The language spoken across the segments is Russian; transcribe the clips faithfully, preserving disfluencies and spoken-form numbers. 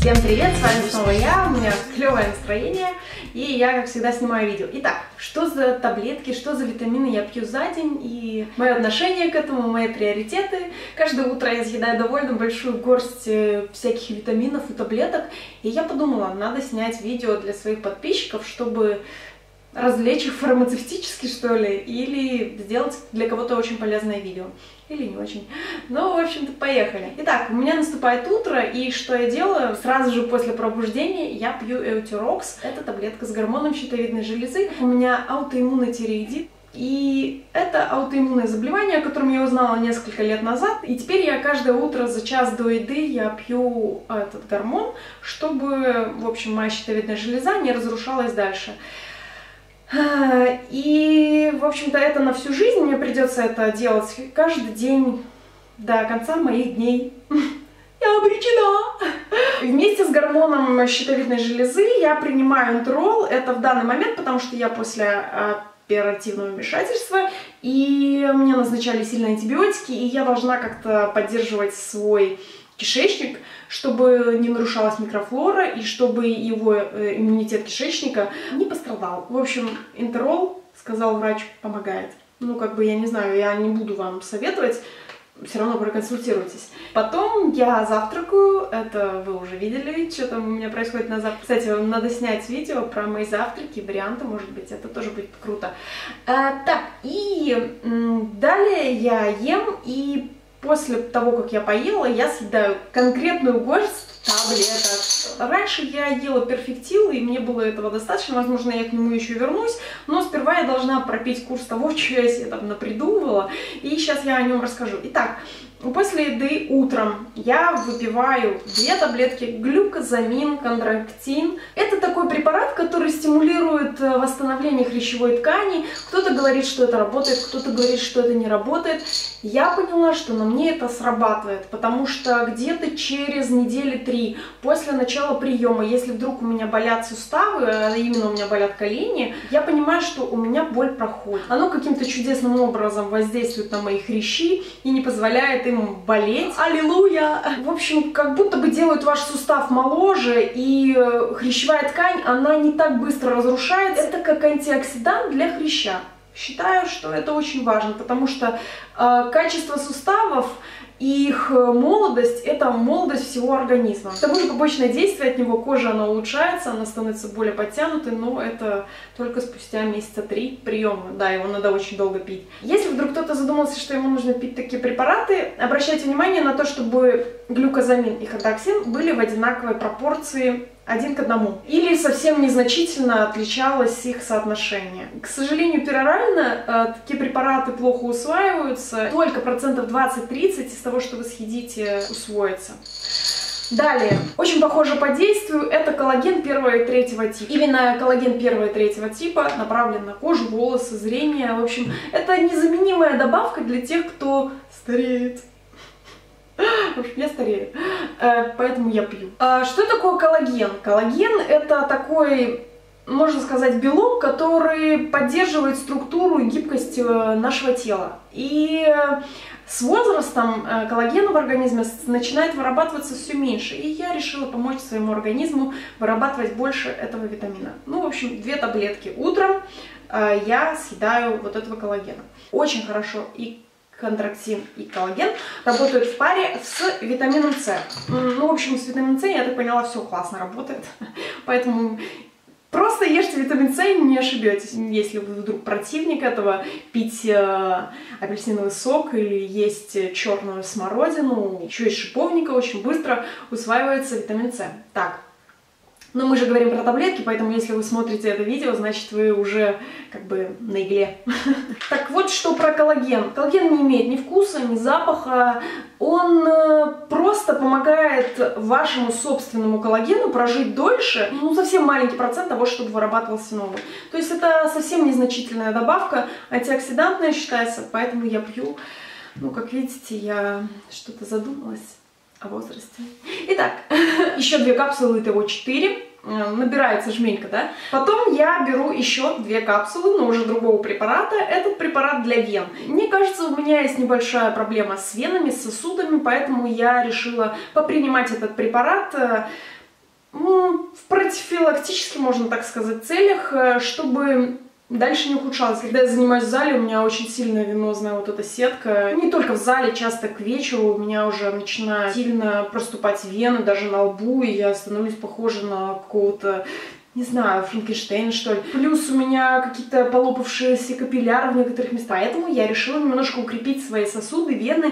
Всем привет, с вами снова я, у меня клевое настроение, и я, как всегда, снимаю видео. Итак, что за таблетки, что за витамины я пью за день, и мое отношение к этому, мои приоритеты. Каждое утро я съедаю довольно большую горсть всяких витаминов и таблеток, и я подумала, надо снять видео для своих подписчиков, чтобы развлечь их фармацевтически, что ли, или сделать для кого-то очень полезное видео. Или не очень. Ну, в общем-то, поехали. Итак, у меня наступает утро, и что я делаю? Сразу же после пробуждения я пью Эутирокс. Это таблетка с гормоном щитовидной железы. У меня аутоиммунный тиреоидит. И это аутоиммунное заболевание, о котором я узнала несколько лет назад. И теперь я каждое утро за час до еды я пью этот гормон, чтобы, в общем, моя щитовидная железа не разрушалась дальше. И, в общем-то, это на всю жизнь, мне придется это делать каждый день до конца моих дней. Я обречена! Вместе с гормоном щитовидной железы я принимаю энтерол, это в данный момент, потому что я после оперативного вмешательства, и мне назначали сильные антибиотики, и я должна как-то поддерживать свой кишечник, чтобы не нарушалась микрофлора и чтобы его э, иммунитет кишечника не пострадал. В общем, энтерол, сказал врач, помогает. Ну, как бы, я не знаю, я не буду вам советовать, все равно проконсультируйтесь. Потом я завтракаю, это вы уже видели, что там у меня происходит на завтрак. Кстати, вам надо снять видео про мои завтраки, варианты, может быть, это тоже будет круто. А, так, и далее я ем, и после того, как я поела, я съедаю конкретную горсть таблеток. Раньше я ела перфектил, и мне было этого достаточно, возможно, я к нему еще вернусь, но сперва я должна пропить курс того, что я себе там напридумывала, и сейчас я о нем расскажу. Итак, после еды утром я выпиваю две таблетки глюкозамин, кондрактин. Это такой препарат, который стимулирует восстановление хрящевой ткани. Кто-то говорит, что это работает, кто-то говорит, что это не работает. Я поняла, что на мне это срабатывает, потому что где-то через недели три после начала приема, если вдруг у меня болят суставы, а именно у меня болят колени, я понимаю, что у меня боль проходит. Оно каким-то чудесным образом воздействует на мои хрящи и не позволяет им болеть. Аллилуйя! В общем, как будто бы делают ваш сустав моложе, и хрящевая ткань, она не так быстро разрушается. Это как антиоксидант для хряща. Считаю, что это очень важно, потому что э, качество суставов и их молодость – это молодость всего организма. К тому же побочное действие от него, кожа она улучшается, она становится более подтянутой, но это только спустя месяца три приема. Да, его надо очень долго пить. Если вдруг кто-то задумался, что ему нужно пить такие препараты, обращайте внимание на то, чтобы глюкозамин и кондрактин были в одинаковой пропорции один к одному. Или совсем незначительно отличалось их соотношение. К сожалению, перорально э, такие препараты плохо усваиваются. Только процентов двадцать-тридцать из того, что вы съедите, усвоится. Далее, очень похоже по действию, это коллаген первого и третьего типа. Именно коллаген первого и третьего типа направлен на кожу, волосы, зрение. В общем, это незаменимая добавка для тех, кто стареет. Я старею, поэтому я пью. Что такое коллаген? Коллаген – это такой, можно сказать, белок, который поддерживает структуру и гибкость нашего тела. И с возрастом коллагена в организме начинает вырабатываться все меньше. И я решила помочь своему организму вырабатывать больше этого витамина. Ну, в общем, две таблетки утром я съедаю вот этого коллагена. Очень хорошо и кондрактин и коллаген работают в паре с витамином С. Ну, в общем, с витамином С, я так поняла, все классно работает. Поэтому просто ешьте витамин С и не ошибетесь. Если вы вдруг противник этого, пить э, апельсиновый сок или есть черную смородину, еще из шиповника, очень быстро усваивается витамин С. Так. Но мы же говорим про таблетки, поэтому если вы смотрите это видео, значит вы уже как бы на игле. Так вот, что про коллаген. Коллаген не имеет ни вкуса, ни запаха. Он просто помогает вашему собственному коллагену прожить дольше, ну, совсем маленький процент того, чтобы вырабатывался новый. То есть это совсем незначительная добавка, антиоксидантная считается, поэтому я пью. Ну, как видите, я что-то задумалась о возрасте. Итак, еще две капсулы, итого четыре. Набирается жменька, да? Потом я беру еще две капсулы, но уже другого препарата. Этот препарат для вен. Мне кажется, у меня есть небольшая проблема с венами, с сосудами, поэтому я решила попринимать этот препарат в профилактических, можно так сказать, целях, чтобы дальше не ухудшалось. Когда я занимаюсь в зале, у меня очень сильная венозная вот эта сетка. Не только в зале, часто к вечеру у меня уже начинают сильно проступать вены, даже на лбу, и я становлюсь похожа на какого-то, не знаю, Франкенштейна, что ли. Плюс у меня какие-то полопавшиеся капилляры в некоторых местах. Поэтому я решила немножко укрепить свои сосуды, вены.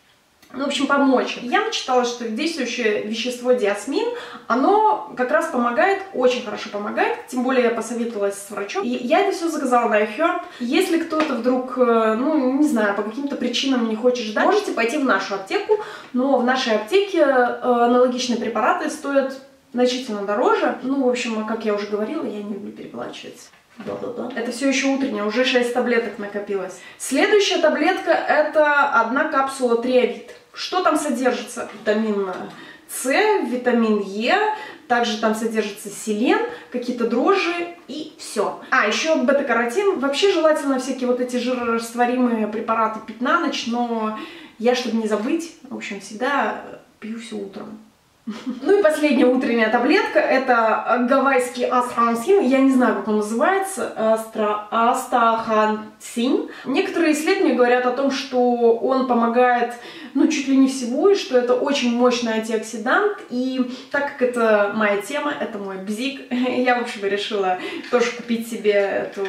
Ну, в общем, помочь. Я начитала, что действующее вещество диасмин, оно как раз помогает, очень хорошо помогает, тем более я посоветовалась с врачом. И я это все заказала на iHerb. Если кто-то вдруг, ну, не знаю, по каким-то причинам не хочет ждать, можете пойти в нашу аптеку, но в нашей аптеке аналогичные препараты стоят значительно дороже. Ну, в общем, как я уже говорила, я не люблю переплачивать. Да-да-да. Это все еще утреннее, уже шесть таблеток накопилось. Следующая таблетка — это одна капсула Триавит. Что там содержится? Витамин С, витамин Е, также там содержится селен, какие-то дрожжи и все. А, еще бета-каротин. Вообще желательно всякие вот эти жирорастворимые препараты пить на ночь, но я, чтобы не забыть, в общем, всегда пью все утром. Ну и последняя утренняя таблетка — это гавайский астахантин. Я не знаю, как он называется. Астра... Астахантин. Некоторые исследования говорят о том, что он помогает, ну, чуть ли не всего, и что это очень мощный антиоксидант. И так как это моя тема, это мой бзик, я, в общем, решила тоже купить себе эту...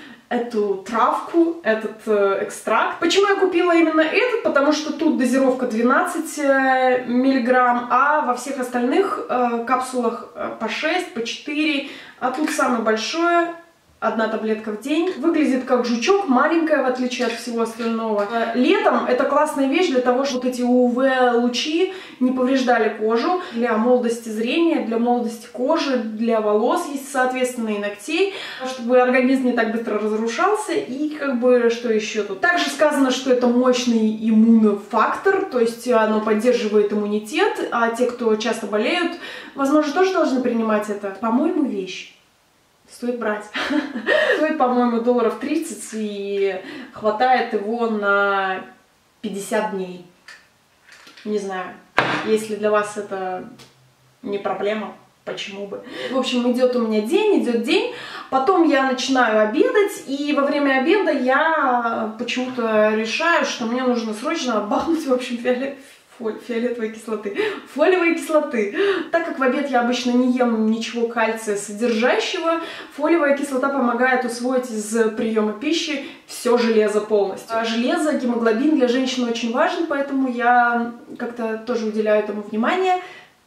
эту травку, этот э, экстракт. Почему я купила именно этот? Потому что тут дозировка двенадцать миллиграмм, а во всех остальных э, капсулах э, по шесть, по четыре, а тут самое большое, одна таблетка в день. Выглядит как жучок, маленькая, в отличие от всего остального. Летом это классная вещь для того, чтобы вот эти УВ-лучи не повреждали кожу. Для молодости зрения, для молодости кожи, для волос есть, соответственно, и ногтей, чтобы организм не так быстро разрушался. И как бы, что еще тут? Также сказано, что это мощный иммунофактор, то есть оно поддерживает иммунитет, а те, кто часто болеют, возможно, тоже должны принимать это. По-моему, вещь. Стоит брать. Стоит, по-моему, долларов тридцать, и хватает его на пятьдесят дней. Не знаю, если для вас это не проблема, почему бы. В общем, идет у меня день, идет день, потом я начинаю обедать, и во время обеда я почему-то решаю, что мне нужно срочно бахнуть, в общем, фиолет... фиолетовой кислоты, фолиевой кислоты. Так как в обед я обычно не ем ничего кальция содержащего, фолиевая кислота помогает усвоить из приема пищи все железо полностью. А железо, гемоглобин для женщин очень важен, поэтому я как-то тоже уделяю этому внимание.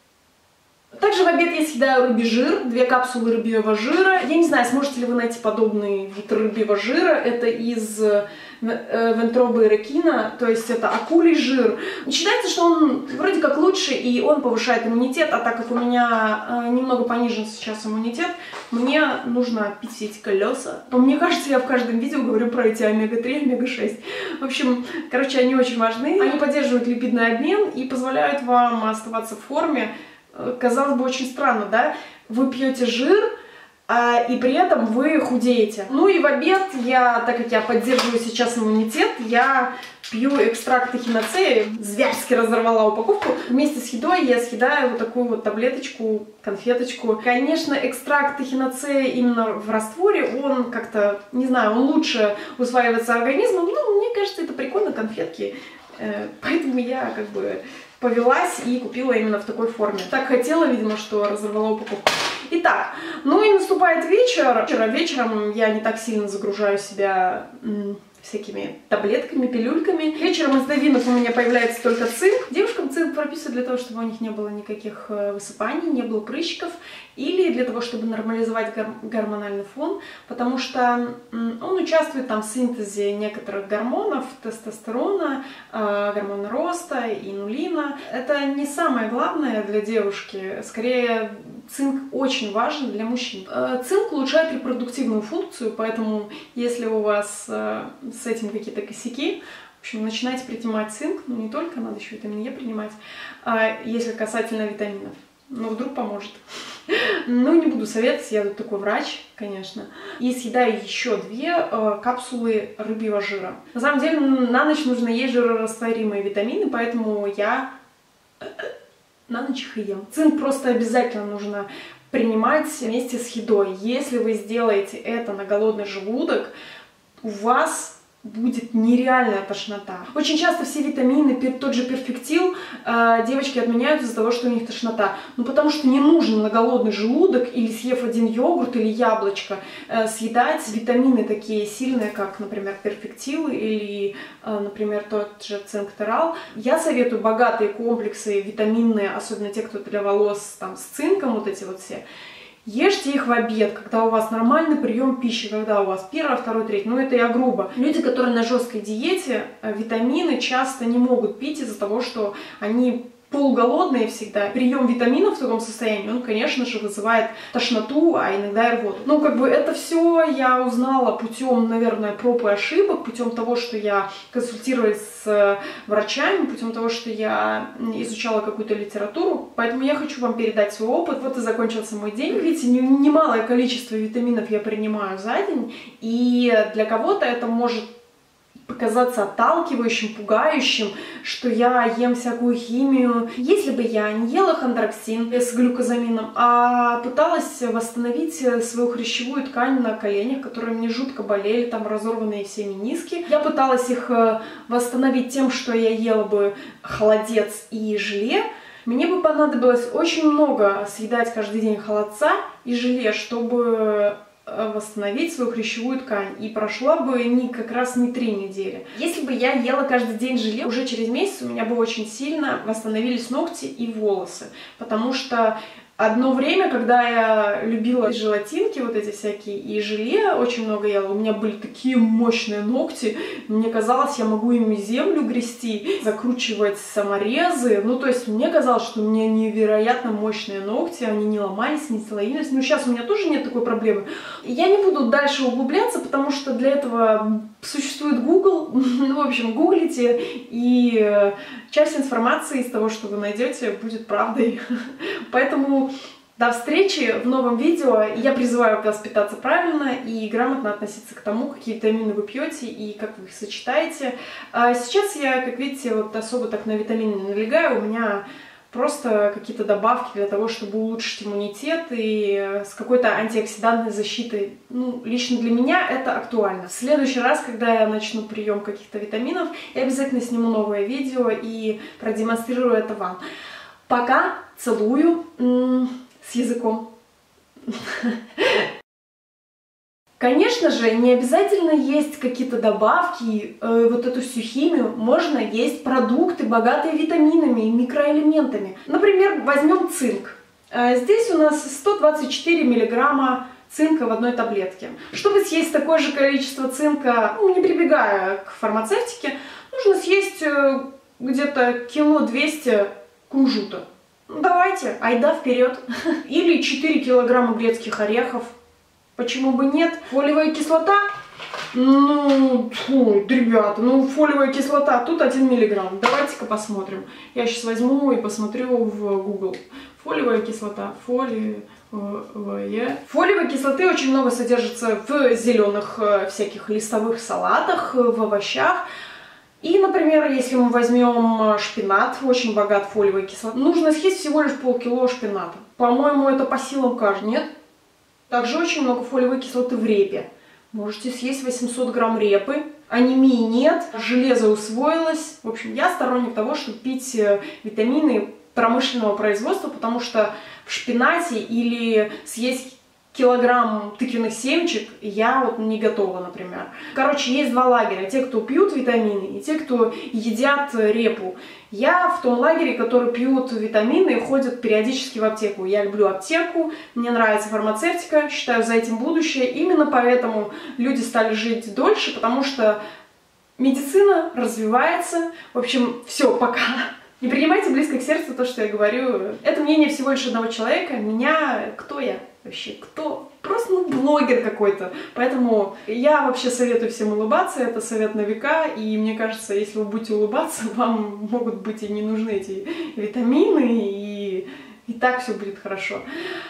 Также в обед я съедаю рыбий жир, две капсулы рыбьего жира. Я не знаю, сможете ли вы найти подобный вид рыбьего жира. Это из вентробы и рекина, то есть это акулий жир. Считается, что он вроде как лучше, и он повышает иммунитет, а так как у меня немного понижен сейчас иммунитет, мне нужно пить все эти колеса. Мне кажется, я в каждом видео говорю про эти омега три, омега шесть. В общем, короче, они очень важны. Они поддерживают липидный обмен и позволяют вам оставаться в форме. Казалось бы, очень странно, да? Вы пьете жир, а, и при этом вы худеете. Ну и в обед я, так как я поддерживаю сейчас иммунитет, я пью экстракт эхиноцеи, зверски разорвала упаковку. Вместе с едой я съедаю вот такую вот таблеточку, конфеточку. Конечно, экстракт эхиноцеи именно в растворе, он как-то, не знаю, он лучше усваивается организмом. Ну, мне кажется, это прикольно, конфетки. Поэтому я как бы повелась и купила именно в такой форме. Так хотела, видимо, что разорвала упаковку. Итак, ну и наступает вечер. Вечером я не так сильно загружаю себя всякими таблетками, пилюльками. Вечером из новинок у меня появляется только цинк. Девушкам цинк прописывают для того, чтобы у них не было никаких высыпаний, не было прыщиков, или для того, чтобы нормализовать гор гормональный фон, потому что он участвует там в синтезе некоторых гормонов, тестостерона, э, гормона роста, инулина. Это не самое главное для девушки, скорее цинк очень важен для мужчин. Э, цинк улучшает репродуктивную функцию, поэтому если у вас э, с этим какие-то косяки, в общем, начинайте принимать цинк, но не только, надо еще витамин Е принимать, а если касательно витаминов. Но вдруг поможет. Ну, не буду советовать, я тут такой врач, конечно. И съедаю еще две э, капсулы рыбьего жира. На самом деле, на ночь нужно есть жирорастворимые витамины, поэтому я на ночь их и ем. Цинк просто обязательно нужно принимать вместе с едой. Если вы сделаете это на голодный желудок, у вас будет нереальная тошнота. Очень часто все витамины, тот же перфектил, э, девочки отменяют из-за того, что у них тошнота. Ну потому что не нужно на голодный желудок или съев один йогурт или яблочко э, съедать витамины такие сильные, как, например, перфектил или, э, например, тот же цинк-терал. Я советую богатые комплексы витаминные, особенно те, кто для волос там с цинком, вот эти вот все. Ешьте их в обед, когда у вас нормальный прием пищи, когда у вас первое, второе, третье. Ну, это я грубо. Люди, которые на жесткой диете, витамины часто не могут пить из-за того, что они полуголодные всегда. Прием витаминов в таком состоянии, он, конечно же, вызывает тошноту, а иногда и рвоту. Ну, как бы это все я узнала путем, наверное, проб и ошибок, путем того, что я консультировалась с врачами, путем того, что я изучала какую-то литературу. Поэтому я хочу вам передать свой опыт. Вот и закончился мой день. Видите, немалое количество витаминов я принимаю за день, и для кого-то это может показаться отталкивающим, пугающим, что я ем всякую химию. Если бы я не ела хондроксин с глюкозамином, а пыталась восстановить свою хрящевую ткань на коленях, которые мне жутко болели, там разорванные все мениски, я пыталась их восстановить тем, что я ела бы холодец и желе, мне бы понадобилось очень много съедать каждый день холодца и желе, чтобы восстановить свою хрящевую ткань, и прошла бы не, как раз не три недели. Если бы я ела каждый день желе, уже через месяц у меня бы очень сильно восстановились ногти и волосы, потому что одно время, когда я любила желатинки, вот эти всякие, и желе очень много ела, у меня были такие мощные ногти, мне казалось, я могу ими землю грести, закручивать саморезы, ну, то есть мне казалось, что у меня невероятно мощные ногти, они не ломались, не слоились, ну, сейчас у меня тоже нет такой проблемы. Я не буду дальше углубляться, потому что для этого существует Google, ну, в общем, гуглите, и часть информации из того, что вы найдете, будет правдой, поэтому до встречи в новом видео. Я призываю вас питаться правильно и грамотно относиться к тому, какие витамины вы пьете и как вы их сочетаете. А сейчас я, как видите, вот особо так на витамины не налегаю. У меня просто какие-то добавки для того, чтобы улучшить иммунитет и с какой-то антиоксидантной защитой. Ну, лично для меня это актуально. В следующий раз, когда я начну прием каких-то витаминов, я обязательно сниму новое видео и продемонстрирую это вам. Пока, целую. С языком. Конечно же, не обязательно есть какие-то добавки, э, вот эту всю химию. Можно есть продукты, богатые витаминами и микроэлементами. Например, возьмем цинк. Э, здесь у нас сто двадцать четыре миллиграмма цинка в одной таблетке. Чтобы съесть такое же количество цинка, ну, не прибегая к фармацевтике, нужно съесть э, где-то кило двести кунжута. Давайте, айда вперед. Или четыре килограмма грецких орехов. Почему бы нет? Фолиевая кислота? Ну, фу, ребята, ну фолиевая кислота, тут один миллиграмм. Давайте-ка посмотрим. Я сейчас возьму и посмотрю в Google. Фолиевая кислота, фолиевая. Фолиевой кислоты очень много содержится в зеленых всяких листовых салатах, в овощах. И, например, если мы возьмем шпинат, очень богат фолиевой кислотой, нужно съесть всего лишь полкило шпината. По-моему, это по силам каждого. Нет? Также очень много фолиевой кислоты в репе. Можете съесть восемьсот грамм репы. Анемии нет, железо усвоилось. В общем, я сторонник того, чтобы пить витамины промышленного производства, потому что в шпинате или съесть килограмм тыквенных семечек я вот не готова, например. Короче, есть два лагеря. Те, кто пьют витамины, и те, кто едят репу. Я в том лагере, который пьют витамины и ходят периодически в аптеку. Я люблю аптеку, мне нравится фармацевтика, считаю за этим будущее. Именно поэтому люди стали жить дольше, потому что медицина развивается. В общем, все, пока. Не принимайте близко к сердцу то, что я говорю. Это мнение всего лишь одного человека. Меня... Кто я? Вообще, кто? Просто, ну, блогер какой-то. Поэтому я вообще советую всем улыбаться. Это совет на века. И мне кажется, если вы будете улыбаться, вам могут быть и не нужны эти витамины. И, и так все будет хорошо.